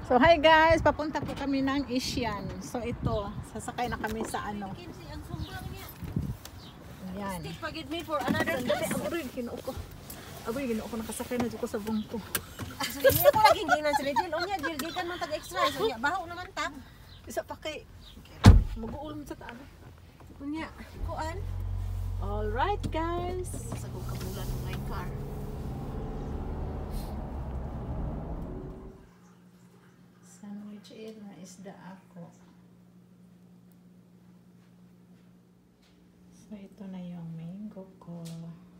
So hi guys, papunta po kami ng Asian. So ito, sasakay na kami sa ano. Ayan. Forgive me for another Sandali, aboy, kinuo ko. Aboy, kinuo ko, nakasakay na dyan ko sa bungko. So, hindi ako laging ginan sila Jill. Unya, Jill, di ka man tag-extra. So, baho naman ta. Isa pa kay, mag-uulong sa taano. Unya, kuan. Alright guys. Sa kong kabulan ng my car. Sandwich it na isda ako. So ito na yung mango ko.